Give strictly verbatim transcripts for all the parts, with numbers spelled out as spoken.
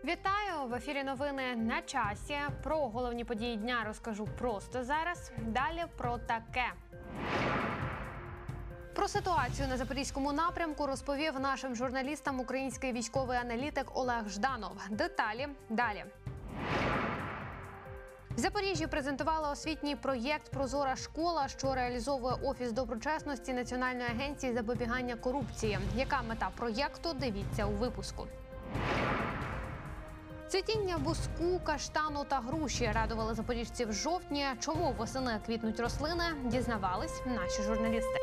Вітаю! В ефірі новини на часі. Про головні події дня розкажу просто зараз. Далі про таке. Про ситуацію на Запорізькому напрямку розповів нашим журналістам український військовий аналітик Олег Жданов. Деталі далі. В Запоріжжі презентували освітній проєкт «Прозора школа», що реалізовує Офіс доброчесності Національної агенції запобігання корупції. Яка мета проєкту? Дивіться у випуску. Цвітіння буску, каштану та груші радували запоріжців в жовтні. Чому восени квітнуть рослини, дізнавались наші журналісти.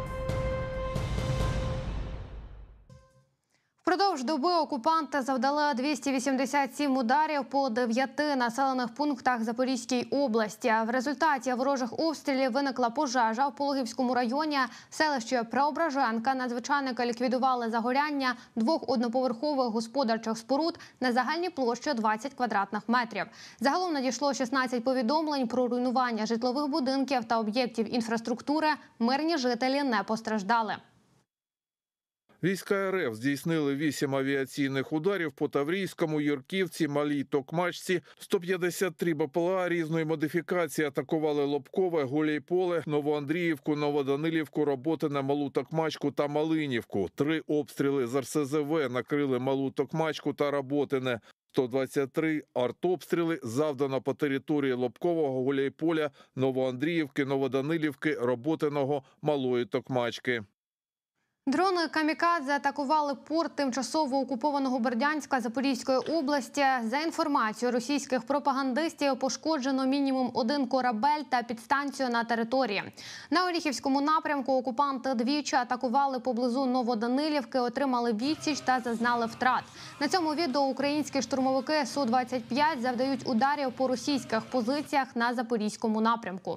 Впродовж доби окупанти завдали двісті вісімдесят сім ударів по дев'яти населених пунктах Запорізької області. В результаті ворожих обстрілів виникла пожежа в Пологівському районі. В селищі Преображенка надзвичайники ліквідували загоряння двох одноповерхових господарчих споруд на загальній площі двадцять квадратних метрів. Загалом надійшло шістнадцять повідомлень про руйнування житлових будинків та об'єктів інфраструктури. Мирні жителі не постраждали. Війська РФ здійснили вісім авіаційних ударів по Таврійському, Юрківці, Малій Токмачці. сто п'ятдесят три БПЛА різної модифікації атакували Лобкове, Гуляйполе, Новоандріївку, Новоданилівку, Роботине, Малу Токмачку та Малинівку. Три обстріли з РСЗВ накрили Малу Токмачку та Роботине. сто двадцять три артобстріли завдано по території Лобкового, Гуляйполя, Новоандріївки, Новоданилівки, Роботиного, Малої Токмачки. Дрони «Камікадзе» атакували порт тимчасово окупованого Бердянська Запорізької області. За інформацією російських пропагандистів, пошкоджено мінімум один корабель та підстанцію на території. На Оріхівському напрямку окупанти двічі атакували поблизу Новоданилівки, отримали відсіч та зазнали втрат. На цьому відео українські штурмовики Су двадцять п'ять завдають ударів по російських позиціях на Запорізькому напрямку.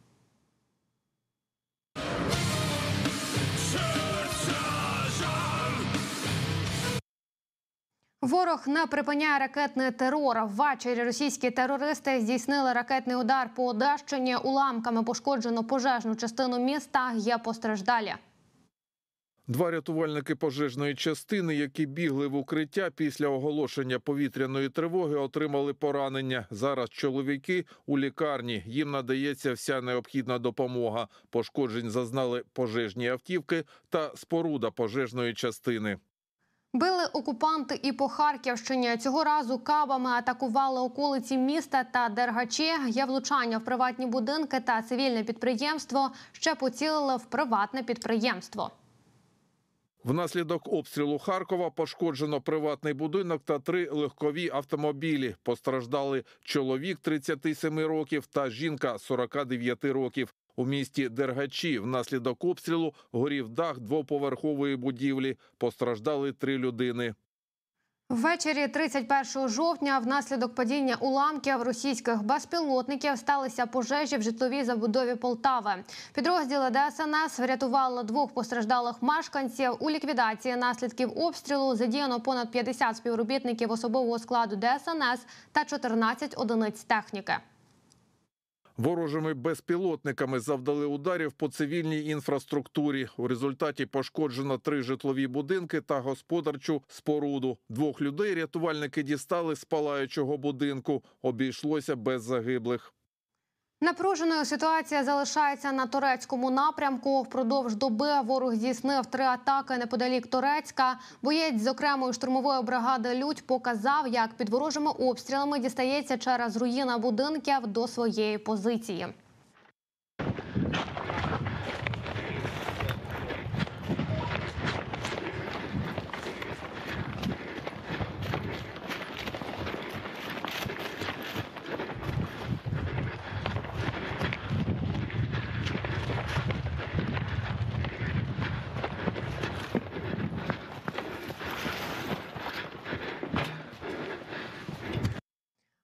Ворог не припиняє ракетний терор. Ввечері російські терористи здійснили ракетний удар по Одещині. Уламками пошкоджено пожежну частину міста. Є постраждалі. Два рятувальники пожежної частини, які бігли в укриття після оголошення повітряної тривоги, отримали поранення. Зараз чоловіки у лікарні. Їм надається вся необхідна допомога. Пошкоджень зазнали пожежні автівки та споруда пожежної частини. Били окупанти і по Харківщині. Цього разу кабами атакували околиці міста та Дергачі. Є влучання в приватні будинки та цивільне підприємство. Ще поцілили в приватне підприємство. Внаслідок обстрілу Харкова пошкоджено приватний будинок та три легкові автомобілі. Постраждали чоловік тридцяти семи років та жінка сорока дев'яти років. У місті Дергачі внаслідок обстрілу горів дах двоповерхової будівлі. Постраждали три людини. Ввечері тридцять першого жовтня внаслідок падіння уламків російських безпілотників сталися пожежі в житловій забудові Полтави. Підрозділи Де Ес Ен Ес врятували двох постраждалих мешканців. У ліквідації наслідків обстрілу задіяно понад п'ятдесят співробітників особового складу Де Ес Ен Ес та чотирнадцять одиниць техніки. Ворожими безпілотниками завдали ударів по цивільній інфраструктурі. У результаті пошкоджено три житлові будинки та господарчу споруду. Двох людей рятувальники дістали з палаючого будинку. Обійшлося без загиблих. Напруженою ситуація залишається на турецькому напрямку. Впродовж доби ворог здійснив три атаки неподалік Торецька. Боєць з окремої штурмової бригади «Людь» показав, як під ворожими обстрілами дістається через руїни будинків до своєї позиції.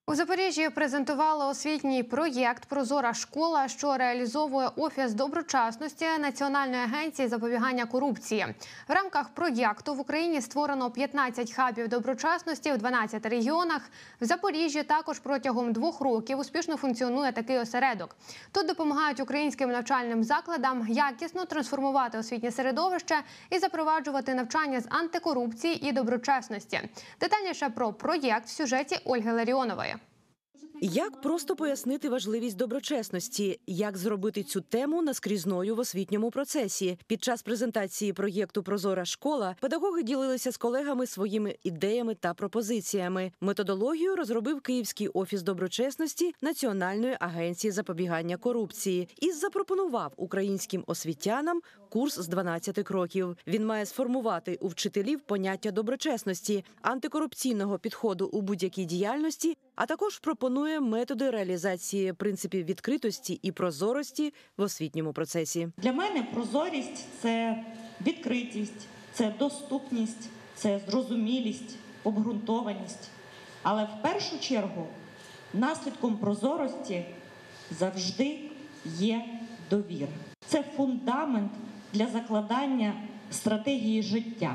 У Запоріжжі презентували освітній проєкт «Прозора школа», що реалізовує Офіс доброчесності Національної агенції запобігання корупції. В рамках проєкту в Україні створено п'ятнадцять хабів доброчесності в дванадцяти регіонах. В Запоріжжі також протягом двох років успішно функціонує такий осередок. Тут допомагають українським навчальним закладам якісно трансформувати освітнє середовище і запроваджувати навчання з антикорупції і доброчесності. Детальніше про проєкт в сюжеті Ольги Ларіонової. Як просто пояснити важливість доброчесності? Як зробити цю тему наскрізною в освітньому процесі? Під час презентації проєкту «Прозора школа» педагоги ділилися з колегами своїми ідеями та пропозиціями. Методологію розробив Київський офіс доброчесності Національної агенції запобігання корупції і запропонував українським освітянам курс з дванадцяти кроків. Він має сформувати у вчителів поняття доброчесності, антикорупційного підходу у будь-якій діяльності, а також пропонує методи реалізації принципів відкритості і прозорості в освітньому процесі. Для мене прозорість – це відкритість, це доступність, це зрозумілість, обґрунтованість. Але в першу чергу наслідком прозорості завжди є довіра. Це фундамент для закладання стратегії життя.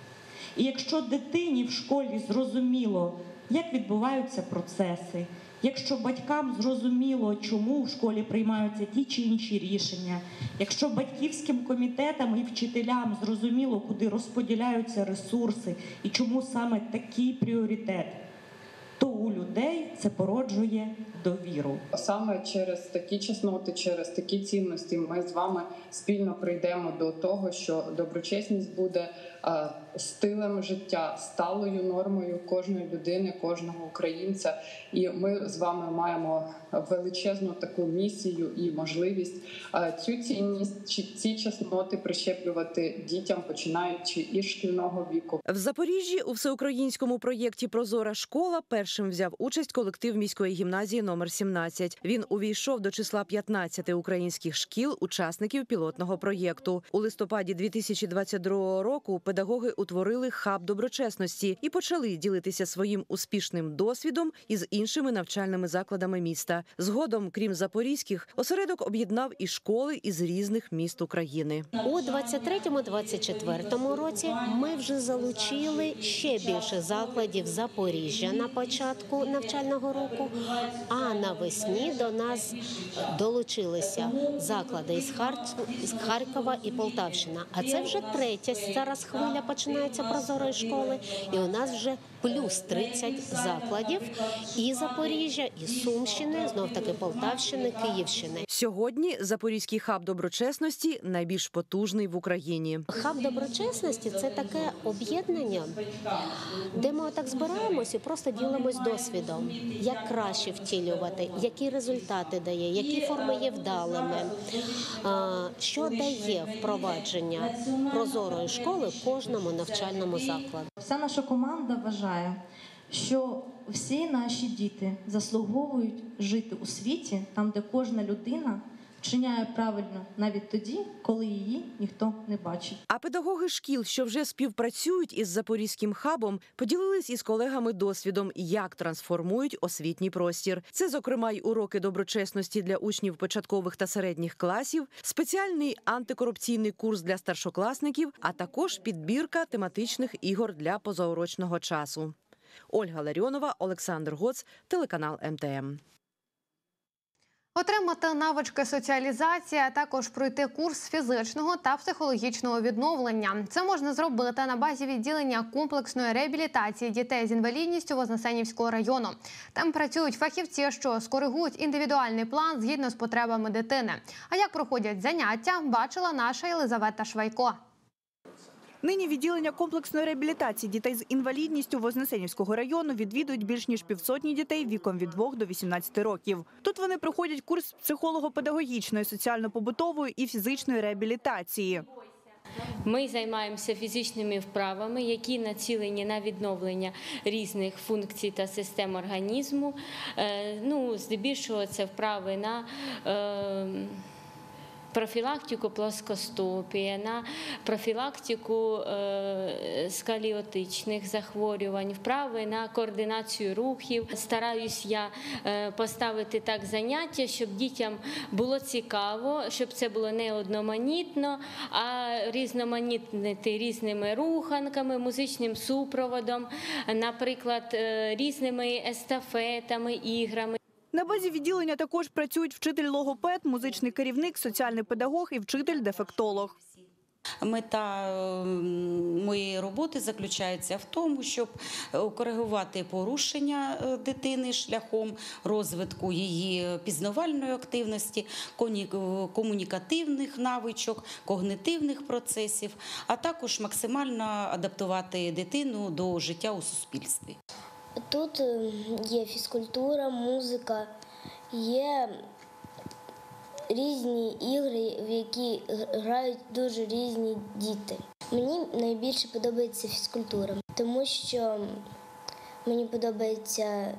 І якщо дитині в школі зрозуміло, як відбуваються процеси, якщо батькам зрозуміло, чому в школі приймаються ті чи інші рішення, якщо батьківським комітетам і вчителям зрозуміло, куди розподіляються ресурси і чому саме такий пріоритет, то у людей це породжує довіру. Саме через такі чесноти, через такі цінності ми з вами спільно прийдемо до того, що доброчесність буде е, стилем життя, сталою нормою кожної людини, кожного українця. І ми з вами маємо величезну таку місію і можливість е, цю цінність, ці чесноти прищеплювати дітям, починаючи із шкільного віку. В Запоріжжі у всеукраїнському проєкті «Прозора школа» першим взяв участь колектив міської гімназії номер сімнадцять. Він увійшов до числа п'ятнадцяти українських шкіл, учасників пілотного проєкту. У листопаді дві тисячі двадцять другого року педагоги утворили хаб доброчесності і почали ділитися своїм успішним досвідом із іншими навчальними закладами міста. Згодом, крім запорізьких, осередок об'єднав і школи із різних міст України. У двадцять третьому - двадцять четвертому році ми вже залучили ще більше закладів Запоріжжя на початку навчального року, а навесні до нас долучилися заклади із Харкова і Полтавщина. А це вже третя зараз хвиля починається прозорої школи, і у нас вже плюс тридцять закладів і Запоріжжя, і Сумщини, знов-таки Полтавщини, Київщини. Сьогодні Запорізький хаб доброчесності найбільш потужний в Україні. Хаб доброчесності – це таке об'єднання, де ми так збираємось і просто ділимось досвідом, як краще втілювати, які результати дає, які форми є вдалими, що дає впровадження прозорої школи кожному навчальному закладу. Вся наша команда вважає, що всі наші діти заслуговують жити у світі, там, де кожна людина вчиняє правильно навіть тоді, коли її ніхто не бачить. А педагоги шкіл, що вже співпрацюють із Запорізьким хабом, поділились із колегами досвідом, як трансформують освітній простір. Це, зокрема, й уроки доброчесності для учнів початкових та середніх класів, спеціальний антикорупційний курс для старшокласників, а також підбірка тематичних ігор для позаурочного часу. Ольга Ларіонова, Олександр Гоц, телеканал Ем Те Ем. Отримати навички соціалізації, а також пройти курс фізичного та психологічного відновлення. Це можна зробити на базі відділення комплексної реабілітації дітей з інвалідністю Вознесенівського району. Там працюють фахівці, що скоригують індивідуальний план згідно з потребами дитини. А як проходять заняття, бачила наша Єлизавета Швайко. Нині відділення комплексної реабілітації дітей з інвалідністю Вознесенівського району відвідують більш ніж півсотні дітей віком від двох до вісімнадцяти років. Тут вони проходять курс психолого-педагогічної, соціально-побутової і фізичної реабілітації. Ми займаємося фізичними вправами, які націлені на відновлення різних функцій та систем організму. Ну, здебільшого це вправи на профілактику плоскостопія, на профілактику е, сколіотичних захворювань, вправи на координацію рухів. Стараюсь я е, поставити так заняття, щоб дітям було цікаво, щоб це було не одноманітно, а різноманітнити різними руханками, музичним супроводом, наприклад, е, різними естафетами, іграми. На базі відділення також працюють вчитель-логопед, музичний керівник, соціальний педагог і вчитель-дефектолог. Мета моєї роботи заключається в тому, щоб коригувати порушення дитини шляхом розвитку її пізнавальної активності, комунікативних навичок, когнитивних процесів, а також максимально адаптувати дитину до життя у суспільстві. Тут є фізкультура, музика, є різні ігри, в які грають дуже різні діти. Мені найбільше подобається фізкультура, тому що мені подобається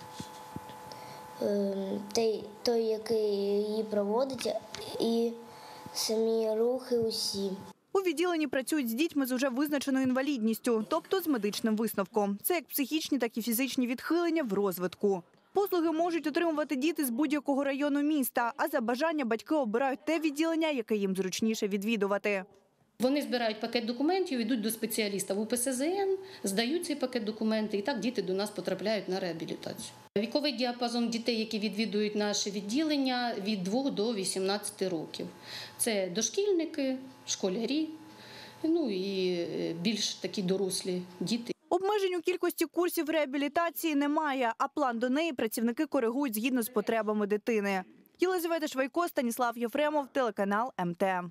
той, той, який її проводить, і самі рухи усі. У відділенні працюють з дітьми з уже визначеною інвалідністю, тобто з медичним висновком. Це як психічні, так і фізичні відхилення в розвитку. Послуги можуть отримувати діти з будь-якого району міста, а за бажання батьки обирають те відділення, яке їм зручніше відвідувати. Вони збирають пакет документів, йдуть до спеціаліста в У Пе Се Зе Ен, здають цей пакет документів, і так діти до нас потрапляють на реабілітацію. Віковий діапазон дітей, які відвідують наше відділення, від двох до вісімнадцяти років. Це дошкільники, школярі, ну і більш такі дорослі діти. Обмежень у кількості курсів реабілітації немає, а план до неї працівники коригують згідно з потребами дитини. Єлизавета Швайко, Станіслав Єфремов, телеканал Ем Те.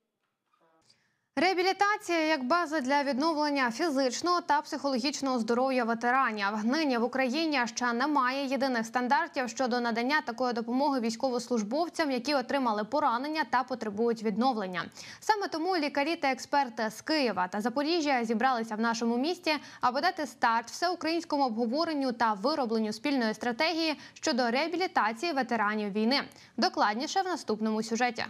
Реабілітація як база для відновлення фізичного та психологічного здоров'я ветеранів. Нині в Україні ще немає єдиних стандартів щодо надання такої допомоги військовослужбовцям, які отримали поранення та потребують відновлення. Саме тому лікарі та експерти з Києва та Запоріжжя зібралися в нашому місті, аби дати старт всеукраїнському обговоренню та виробленню спільної стратегії щодо реабілітації ветеранів війни. Докладніше в наступному сюжеті.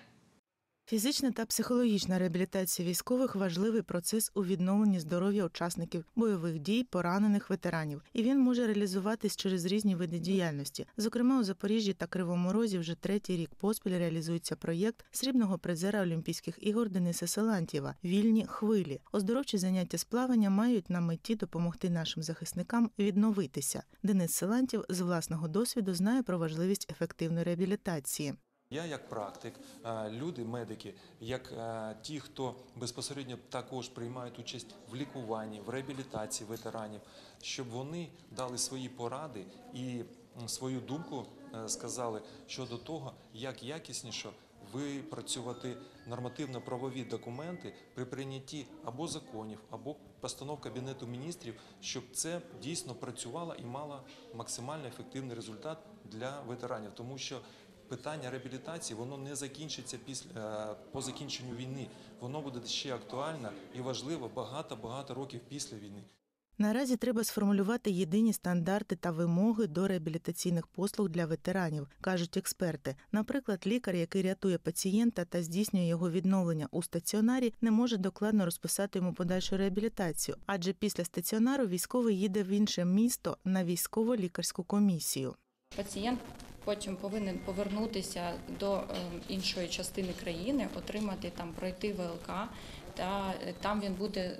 Фізична та психологічна реабілітація військових – важливий процес у відновленні здоров'я учасників бойових дій, поранених ветеранів. І він може реалізуватись через різні види діяльності. Зокрема, у Запоріжжі та Кривому Розі вже третій рік поспіль реалізується проєкт срібного призера Олімпійських ігор Дениса Силантьєва «Вільні хвилі». Оздоровчі заняття з плавання мають на меті допомогти нашим захисникам відновитися. Денис Силантьєв з власного досвіду знає про важливість ефективної реабілітації. Я як практик, люди, медики, як ті, хто безпосередньо також приймають участь в лікуванні, в реабілітації ветеранів, щоб вони дали свої поради і свою думку сказали щодо того, як якісніше випрацювати нормативно-правові документи при прийнятті або законів, або постанов Кабінету міністрів, щоб це дійсно працювало і мало максимально ефективний результат для ветеранів. Тому що питання реабілітації, воно не закінчиться після, по закінченню війни. Воно буде ще актуально і важливо багато-багато років після війни. Наразі треба сформулювати єдині стандарти та вимоги до реабілітаційних послуг для ветеранів, кажуть експерти. Наприклад, лікар, який рятує пацієнта та здійснює його відновлення у стаціонарі, не може докладно розписати йому подальшу реабілітацію, адже після стаціонару військовий їде в інше місто на військово-лікарську комісію. Пацієнт потім повинен повернутися до іншої частини країни, отримати там, пройти Ве Ел Ка, та там він буде,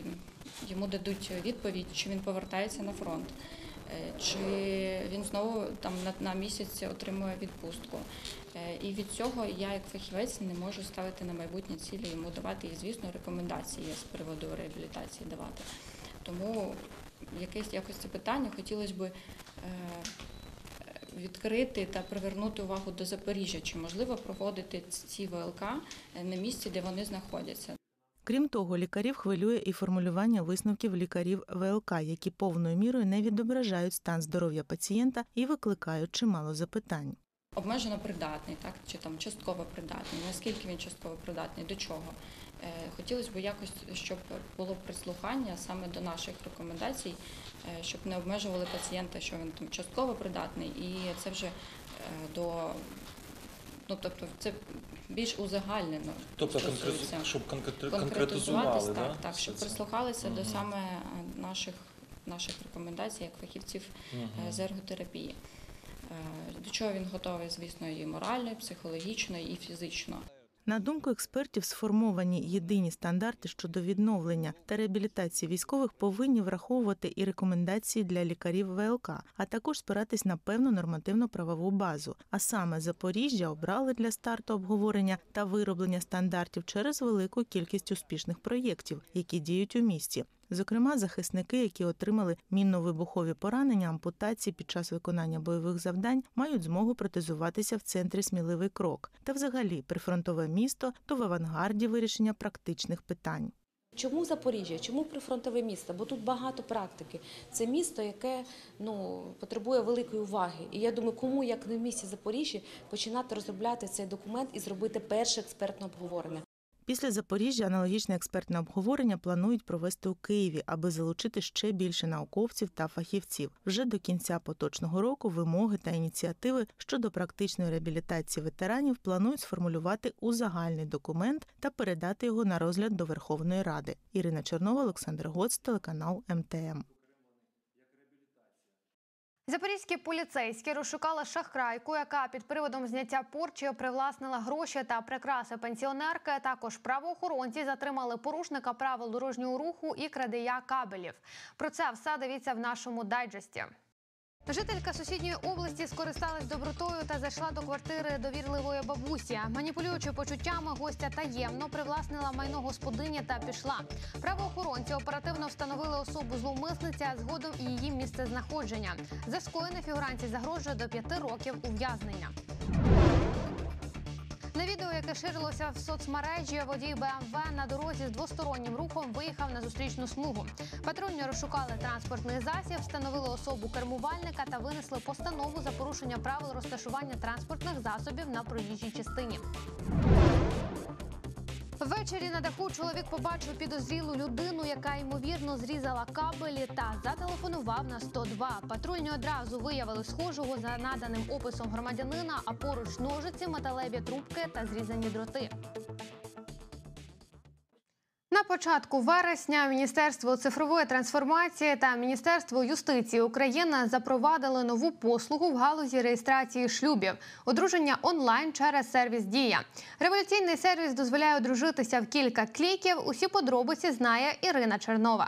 йому дадуть відповідь, чи він повертається на фронт, чи він знову там на, на місяць отримує відпустку. І від цього я, як фахівець, не можу ставити на майбутнє цілі, йому давати, і, звісно, рекомендації з приводу реабілітації давати. Тому якесь якось це питання хотілося б відкрити та привернути увагу до Запоріжжя, чи можливо проводити ці Ве Ел Ка на місці, де вони знаходяться. Крім того, лікарів хвилює і формулювання висновків лікарів Ве Ел Ка, які повною мірою не відображають стан здоров'я пацієнта і викликають чимало запитань. Обмежено придатний, так, чи там частково придатний, наскільки він частково придатний, до чого. Хотілося б якось, щоб було прислухання саме до наших рекомендацій, щоб не обмежували пацієнта, що він там частково придатний, і це вже до, ну тобто це більш узагальнено. Тобто стосується. конкрет- щоб конкрет- Конкретизуватись, конкретизували, так, да, так, все щоб це? прислухалися до Мгм. саме наших, наших рекомендацій як фахівців Мгм. е, з ерготерапії. Е, До чого він готовий, звісно, і морально, і психологічно, і фізично. На думку експертів, сформовані єдині стандарти щодо відновлення та реабілітації військових повинні враховувати і рекомендації для лікарів ВЛК, а також спиратись на певну нормативно-правову базу. А саме Запоріжжя обрали для старту обговорення та вироблення стандартів через велику кількість успішних проєктів, які діють у місті. Зокрема, захисники, які отримали мінно-вибухові поранення, ампутації під час виконання бойових завдань, мають змогу протезуватися в центрі «Сміливий крок». Та взагалі прифронтове місто то в авангарді вирішення практичних питань. Чому Запоріжжя? Чому прифронтове місто? Бо тут багато практики. Це місто, яке ну, потребує великої уваги. І я думаю, кому, як не в місті Запоріжжя, починати розробляти цей документ і зробити перше експертне обговорення. Після Запоріжжя аналогічне експертне обговорення планують провести у Києві, аби залучити ще більше науковців та фахівців. Вже до кінця поточного року вимоги та ініціативи щодо практичної реабілітації ветеранів планують сформулювати у загальний документ та передати його на розгляд до Верховної Ради. Ірина Чернова, Олександр Гоц, телеканал Ем Те Ем. Запорізькі поліцейські розшукали шахрайку, яка під приводом зняття порчі привласнила гроші та прикраси пенсіонерки. Також правоохоронці затримали порушника правил дорожнього руху і крадія кабелів. Про це все дивіться в нашому дайджесті. Жителька сусідньої області скористалась добротою та зайшла до квартири довірливої бабусі. Маніпулюючи почуттями, гостя таємно привласнила майно господині та пішла. Правоохоронці оперативно встановили особу зловмисниці, а згодом і її місцезнаходження. За скоєне фігуранці загрожує до п'яти років ув'язнення. На відео, яке ширилося в соцмережі, водій Бе Ем Ве на дорозі з двостороннім рухом виїхав на зустрічну смугу. Патрульні розшукали транспортний засіб, встановили особу кермувальника та винесли постанову за порушення правил розташування транспортних засобів на проїжджій частині. Ввечері на даху чоловік побачив підозрілу людину, яка, ймовірно, зрізала кабелі та зателефонував на сто два. Патрульні одразу виявили схожого за наданим описом громадянина, а поруч ножиці, металеві трубки та зрізані дроти. На початку вересня Міністерство цифрової трансформації та Міністерство юстиції України запровадили нову послугу в галузі реєстрації шлюбів – одруження онлайн через сервіс «Дія». Революційний сервіс дозволяє одружитися в кілька кліків. Усі подробиці знає Ірина Чернова.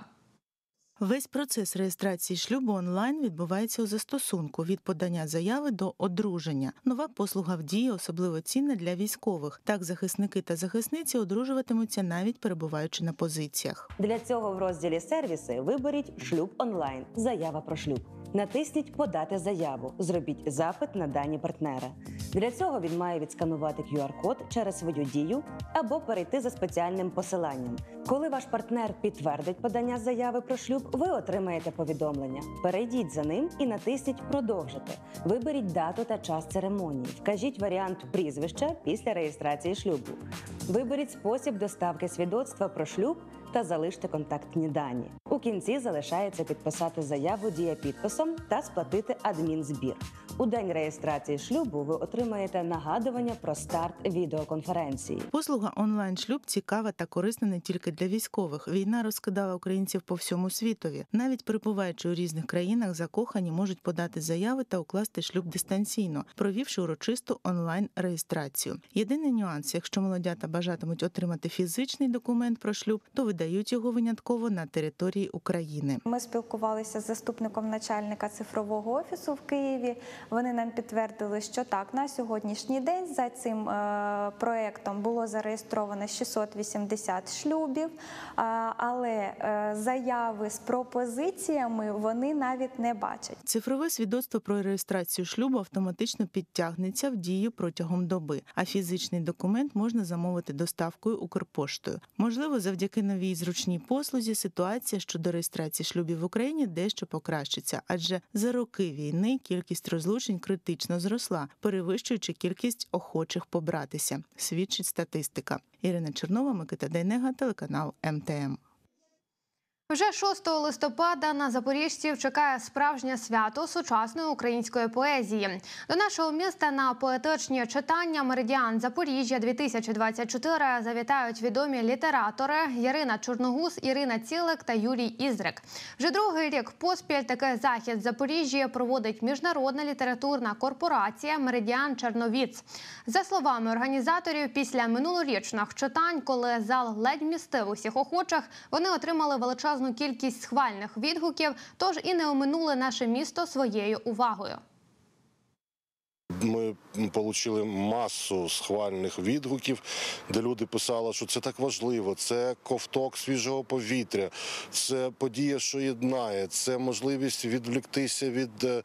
Весь процес реєстрації шлюбу онлайн відбувається у застосунку від подання заяви до одруження. Нова послуга в дії особливо цінна для військових. Так захисники та захисниці одружуватимуться навіть перебуваючи на позиціях. Для цього в розділі «Сервіси» виберіть «Шлюб онлайн» – «Заява про шлюб». Натисніть «Подати заяву», зробіть запит на дані партнера. Для цього він має відсканувати кю ар-код через свою дію або перейти за спеціальним посиланням. Коли ваш партнер підтвердить подання заяви про шлюб, ви отримаєте повідомлення. Перейдіть за ним і натисніть «Продовжити». Виберіть дату та час церемонії. Вкажіть варіант прізвища після реєстрації шлюбу. Виберіть спосіб доставки свідоцтва про шлюб та залиште контактні дані. У кінці залишається підписати заяву дієпідписом та сплатити адмінзбір. У день реєстрації шлюбу ви отримаєте нагадування про старт відеоконференції. Послуга онлайн-шлюб цікава та корисна не тільки для військових. Війна розкидала українців по всьому світові. Навіть перебуваючи у різних країнах, закохані можуть подати заяви та укласти шлюб дистанційно, провівши урочисту онлайн-реєстрацію. Єдиний нюанс – якщо молодята бажатимуть отримати фізичний документ про шлюб, то видають його винятково на території України. Ми спілкувалися з заступником начальника цифрового офісу в Києві. Вони нам підтвердили, що так, на сьогоднішній день за цим е, проєктом було зареєстровано шістсот вісімдесят шлюбів, е, але е, заяви з пропозиціями вони навіть не бачать. Цифрове свідоцтво про реєстрацію шлюбу автоматично підтягнеться в дію протягом доби, а фізичний документ можна замовити доставкою Укрпоштою. Можливо, завдяки новій зручній послузі ситуація щодо реєстрації шлюбів в Україні дещо покращиться, адже за роки війни кількість розлучень критично зросла, перевищуючи кількість охочих побратися, свідчить статистика. Ірина Чернова, Микита Дейнега, телеканал Ем Те Ем. Вже шостого листопада на запоріжців чекає справжнє свято сучасної української поезії. До нашого міста на поетичні читання «Меридіан Запоріжжя-дві тисячі двадцять чотири» завітають відомі літератори Ярина Чорногуз, Ірина Цілик та Юрій Іздрик. Вже другий рік поспіль такий захід в Запоріжжі проводить міжнародна літературна корпорація «Меридіан Черновіц». За словами організаторів, після минулорічних читань, коли зал ледь вмістив усіх охочих, вони отримали величезну кількість схвальних відгуків, тож і не оминули наше місто своєю увагою. Ми отримали масу схвальних відгуків, де люди писали, що це так важливо, це ковток свіжого повітря, це подія, що єднає, це можливість відвліктися від е,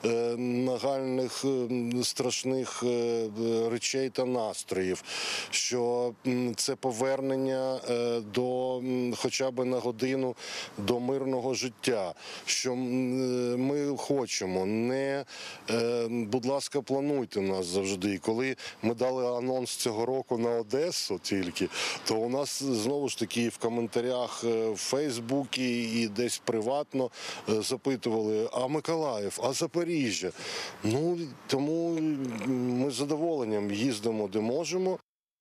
нагальних страшних е, речей та настроїв, що це повернення е, до, хоча б на годину, до мирного життя, що ми хочемо, не, е, будь ласка, плануйте нас завжди. І коли ми дали анонс цього року на Одесу тільки, то у нас знову ж таки в коментарях в Фейсбуці і десь приватно запитували, а Миколаїв, а Запоріжжя? Ну, тому ми з задоволенням їздимо, де можемо.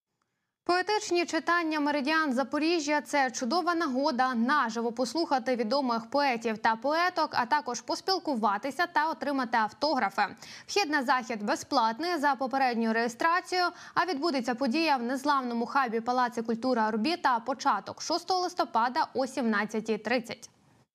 Поетичні читання «Меридіан Запоріжжя» – це чудова нагода наживо послухати відомих поетів та поеток, а також поспілкуватися та отримати автографи. Вхід на захід безплатний за попередньою реєстрацією, а відбудеться подія в незламному хабі Палаці культури «Орбіта» початок шостого листопада о сімнадцятій тридцять.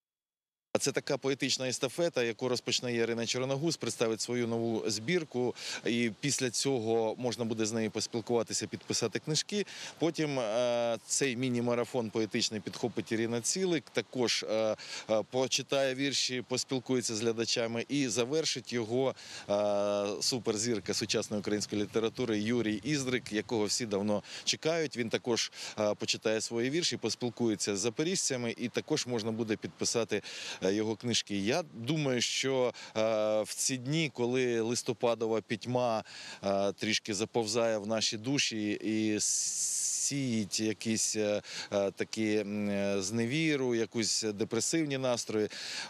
Це така поетична естафета, яку розпочне Ярина Чорногуз, представить свою нову збірку, і після цього можна буде з нею поспілкуватися, підписати книжки. Потім е, цей міні-марафон поетичний підхопить Ірина Цілик, також е, е, почитає вірші, поспілкується з глядачами і завершить його е, суперзірка сучасної української літератури Юрій Іздрик, якого всі давно чекають. Він також е, почитає свої вірші, поспілкується з запоріжцями, і також можна буде підписати його книжки. Я думаю, що е, в ці дні, коли листопадова пітьма е, трішки заповзає в наші душі і сіють якісь е, такі е, зневіру, якусь депресивні настрої,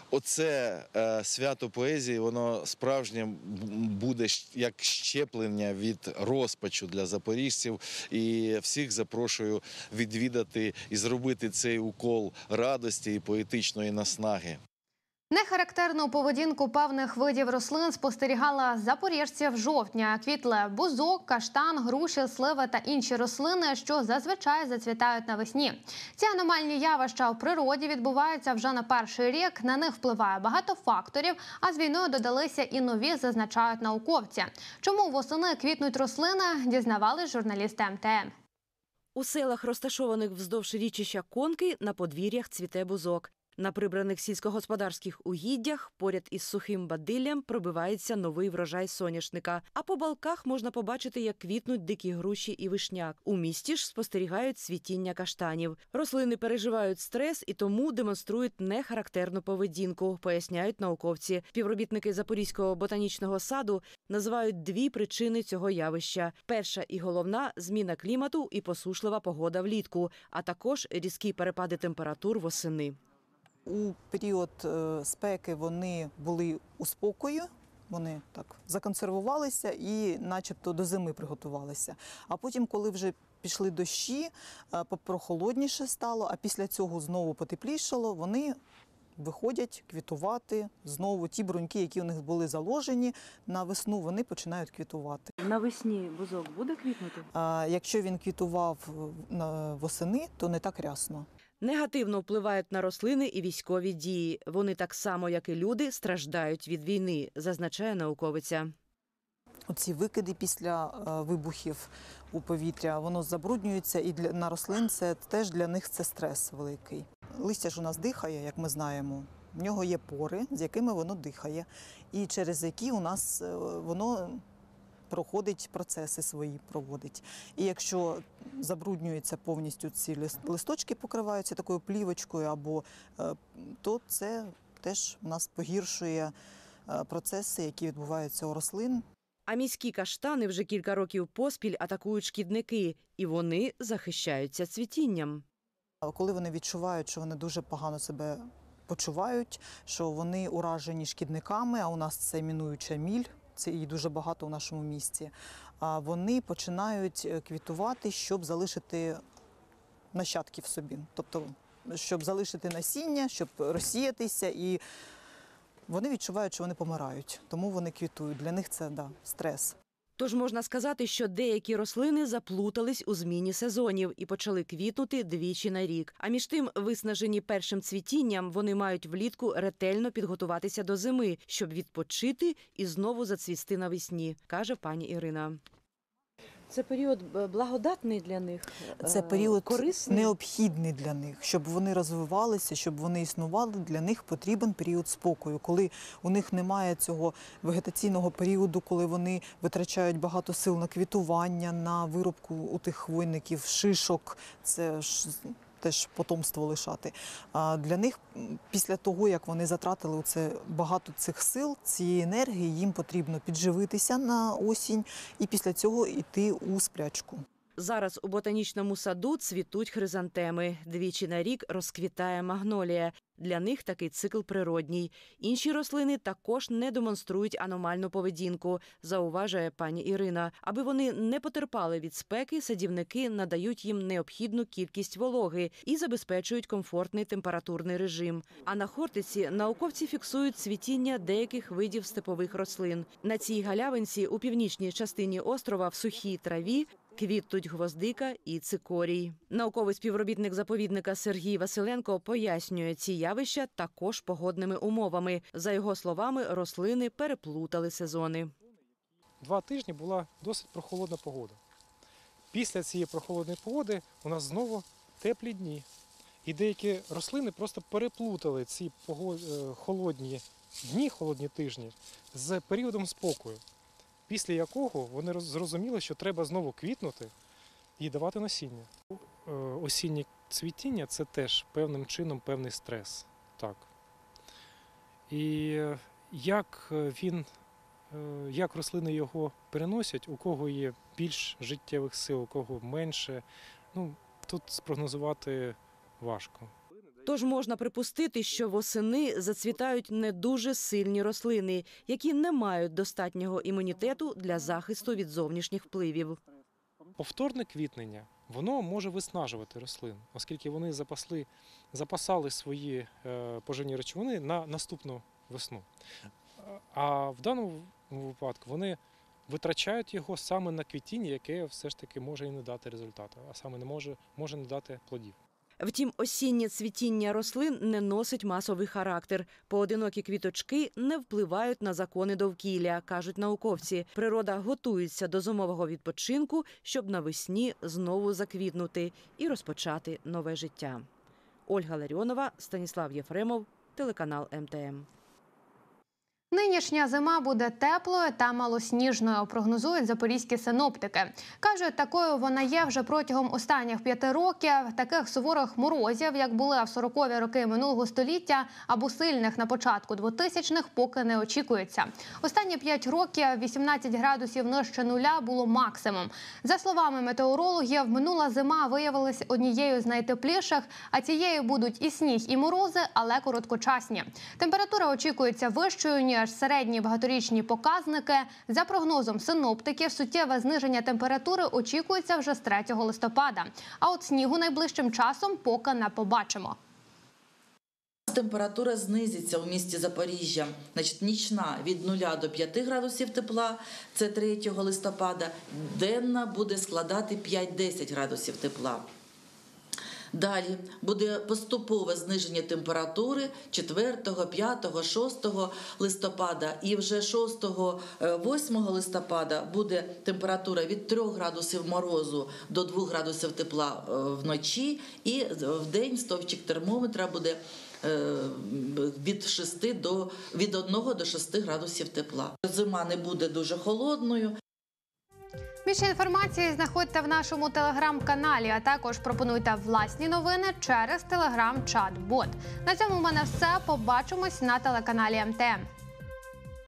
оце е, свято поезії, воно справжнє буде як щеплення від розпачу для запоріжців. І всіх запрошую відвідати і зробити цей укол радості і поетичної наснаги. Нехарактерну поведінку певних видів рослин спостерігала запоріжців жовтня. Квітли бузок, каштан, груші, сливи та інші рослини, що зазвичай зацвітають навесні. Ці аномальні явища у природі відбуваються вже на перший рік. На них впливає багато факторів, а з війною додалися і нові, зазначають науковці. Чому восени квітнуть рослини, дізнавались журналісти ем те ем. У селах, розташованих вздовж річища Конки, на подвір'ях цвіте бузок. На прибраних сільськогосподарських угіддях поряд із сухим бадиллям пробивається новий врожай соняшника. А по балках можна побачити, як квітнуть дикі груші і вишняк. У місті ж спостерігають цвітіння каштанів. Рослини переживають стрес і тому демонструють нехарактерну поведінку, поясняють науковці. Співробітники Запорізького ботанічного саду називають дві причини цього явища. Перша і головна – зміна клімату і посушлива погода влітку, а також різкі перепади температур восени. У період спеки вони були у спокої, вони так законсервувалися і начебто до зими приготувалися. А потім, коли вже пішли дощі, прохолодніше стало, а після цього знову потеплішало, вони виходять квітувати. Знову ті бруньки, які у них були заложені на весну, вони починають квітувати. Навесні бузок буде квітнути? А якщо він квітував восени, то не так рясно. Негативно впливають на рослини і військові дії. Вони так само, як і люди, страждають від війни, зазначає науковиця. Оці викиди після вибухів у повітря, воно забруднюється, і для, на рослин це теж для них це стрес великий. Листя ж у нас дихає, як ми знаємо. В нього є пори, з якими воно дихає, і через які у нас воно проходить процеси свої, проводить. І якщо забруднюється повністю, ці листочки покриваються такою плівочкою, або, то це теж у нас погіршує процеси, які відбуваються у рослин. А міські каштани вже кілька років поспіль атакують шкідники, і вони захищаються цвітінням. Коли вони відчувають, що вони дуже погано себе почувають, що вони уражені шкідниками, а у нас це мінуюча міль, це її дуже багато у нашому місті, вони починають квітувати, щоб залишити нащадків собі. Тобто, щоб залишити насіння, щоб розсіятися, і вони відчувають, що вони помирають, тому вони квітують. Для них це, да, стрес. Тож можна сказати, що деякі рослини заплутались у зміні сезонів і почали квітнути двічі на рік. А між тим, виснажені першим цвітінням, вони мають влітку ретельно підготуватися до зими, щоб відпочити і знову зацвісти навесні, каже пані Ірина. Це період благодатний для них? Це період корисний? Необхідний для них. Щоб вони розвивалися, щоб вони існували, для них потрібен період спокою. Коли у них немає цього вегетаційного періоду, коли вони витрачають багато сил на квітування, на вирубку у тих хвойників, шишок, це ж теж потомство лишати. А для них після того, як вони затратили це багато цих сил, цієї енергії, їм потрібно підживитися на осінь і після цього йти у сплячку. Зараз у ботанічному саду цвітуть хризантеми. Двічі на рік розквітає магнолія. Для них такий цикл природній. Інші рослини також не демонструють аномальну поведінку, зауважує пані Ірина. Аби вони не потерпали від спеки, садівники надають їм необхідну кількість вологи і забезпечують комфортний температурний режим. А на хортиці науковці фіксують цвітіння деяких видів степових рослин. На цій галявинці у північній частині острова в сухій траві квітнуть гвоздика і цикорій. Науковий співробітник заповідника Сергій Василенко пояснює ці явища також погодними умовами. За його словами, рослини переплутали сезони. Два тижні була досить прохолодна погода. Після цієї прохолодної погоди у нас знову теплі дні. І деякі рослини просто переплутали ці холодні дні, холодні тижні з періодом спокою, після якого вони зрозуміли, що треба знову квітнути і давати насіння. Осіннє цвітіння – це теж певним чином певний стрес. Так. І як він, як рослини його переносять, у кого є більш життєвих сил, у кого менше, ну, тут спрогнозувати важко. Тож можна припустити, що восени зацвітають не дуже сильні рослини, які не мають достатнього імунітету для захисту від зовнішніх впливів. Повторне квітнення, воно може виснажувати рослин, оскільки вони запасли, запасали свої е, поживні речовини на наступну весну. А в даному випадку вони витрачають його саме на квітіння, яке все ж таки може і не дати результату, а саме не може, може не дати плодів. Втім, осіннє цвітіння рослин не носить масовий характер. Поодинокі квіточки не впливають на закони довкілля, кажуть науковці. Природа готується до зимового відпочинку, щоб навесні знову заквітнути і розпочати нове життя. Ольга Ларіонова, Станіслав Єфремов, телеканал Ем Те Ем. Нинішня зима буде теплою та малосніжною, прогнозують запорізькі синоптики. Кажуть, такою вона є вже протягом останніх п'яти років. Таких суворих морозів, як були в сорокові роки минулого століття, або сильних на початку двотисячних, поки не очікується. Останні п'ять років вісімнадцять градусів нижче нуля було максимум. За словами метеорологів, минула зима виявилася однією з найтепліших, а цією будуть і сніг, і морози, але короткочасні. Температура очікується вищою, ніж середні багаторічні показники. За прогнозом синоптиків, суттєве зниження температури очікується вже з третього листопада. А от снігу найближчим часом поки не побачимо. Температура знизиться у місті Запоріжжя. Значить, нічна від нуля до п'яти градусів тепла, це третього листопада, денна буде складати п'ять-десять градусів тепла. Далі буде поступове зниження температури четвертого, п'ятого, шостого листопада. І вже шостого, восьмого листопада буде температура від трьох градусів морозу до двох градусів тепла вночі. І в день стовпчик термометра буде від шести до, від одного до шести градусів тепла. Зима не буде дуже холодною. Більше інформації знаходьте в нашому телеграм-каналі, а також пропонуйте власні новини через телеграм-чат-бот. На цьому в мене все. Побачимось на телеканалі Ем Те Ем.